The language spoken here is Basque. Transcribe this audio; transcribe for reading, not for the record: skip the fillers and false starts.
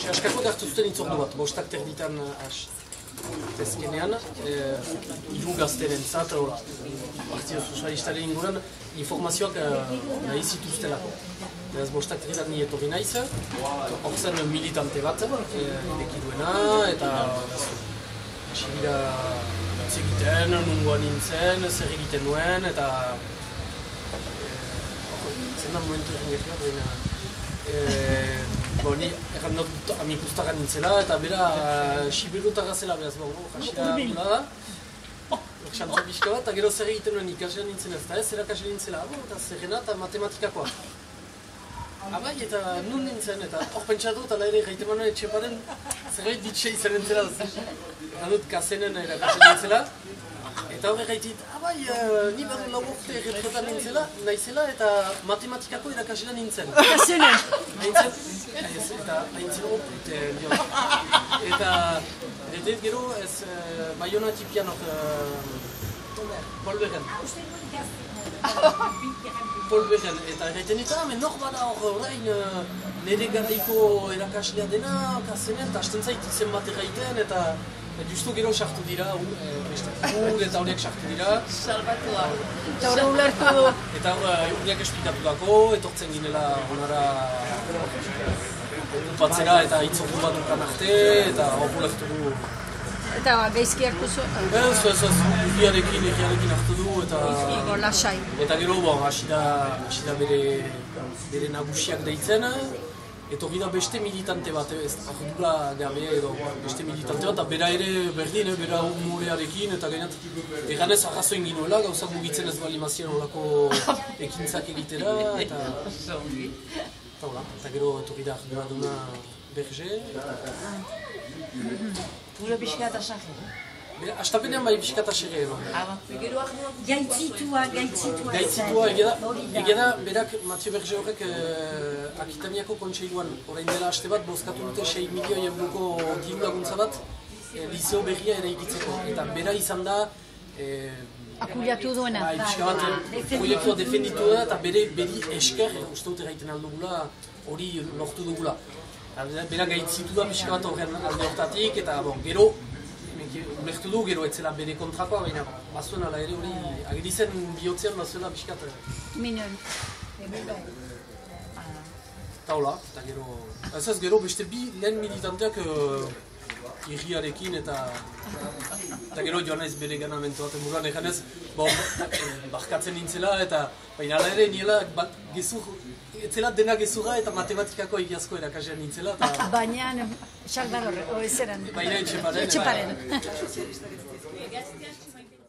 Askako dartu zuten itzordu bat, bostak terditan tezkenean, hiru gazteren zat, Partido Sozialistaren inguran, informazioak nahi zituztelako. Beraz, bostak terditan ni etorri naiz, hor zen militante bat, ireki duena, eta txibira hitz egiten, nungoan nintzen, zer egiten nuen, eta zen da momentu egin gertu, ni erran dut amikustara nintzela, eta bera Sibirutara zela, beraz, jasira gula da. Xantza pixka bat, eta gero zer egiten nuen ikasea nintzen ez, eta ez, erakasea nintzela, eta zerrena eta matematikakoa. Abai, eta nun nintzen, eta hor pentsatu, eta laire gaite manen etxeparen zerbait ditxe izan nintzela. Erran dut kasenen erakasea nintzela, eta horre gaitit, abai, ni badu lau urte erretretan nintzela, naizela, eta matematikako erakasela nintzen. Kasenen? Haintzen, eta haintzen opute, eta edet gero ez Bayona tipian hor Polberen. Polberen, eta erraiten eta, nor bada hor orain nire garaiko erakaslea dena, kasenen, eta hasten zait izen bat erraiten, eta justu gero sartu dira, eta horiek sartu dira. Salbatua. Eta hori ulertu du. Eta horiek esplikatu dako, etortzen ginela honara okupatzera eta itzordu bat dukan arte, eta hor ulertu du. Eta gaizki hartu zuen? Ez, egiarekin hartu du, eta... Lasai. Eta gero, hasi da bere nagusiak deitzen, etorri da beste militante bat, ez ardura gabe edo beste militante bat, eta bera ere berdin, bera humorearekin, eta gainat eganez arrazoin ginoela, gauzak mugitzen ez bali mazien horako ekintzak egitera, eta gero etorri da ardura duna berge. Gure pixkat asarri. Astapenean bai pixkat asarri edo. Gaitzitua. Egia da, berak, Mathieu Berger horrek Akitaniako kontseiluan orain dela haste bat, bozkatu dute 6 milioi euroko diru laguntza bat liceo berria eraikitzeko. Eta bera izan da... Akuliatu duena. Pixka bat, proiektua defenditu da, eta beri esker, uste dut erraiten aldugula, hori lortu dugula. Bera gaitzitu da pixka bat horren alde hortatik, eta gero, ulertu du, gero etzela bere kontrakoa, baina bazuen ala ere hori agirizen bihotzean bazuela pixkat. Minon. Eta hola, eta gero... Ez gero beste bi lehen militanteak irriarekin eta gero joan naiz bere ganamentu baten buruan eganez, barkatzen nintzela eta baina ala ere niela etzela dena gezurra eta matematikako egiazko erakasean nintzela. Baina, Xalbar horre, ezeran. Baina etxeparen.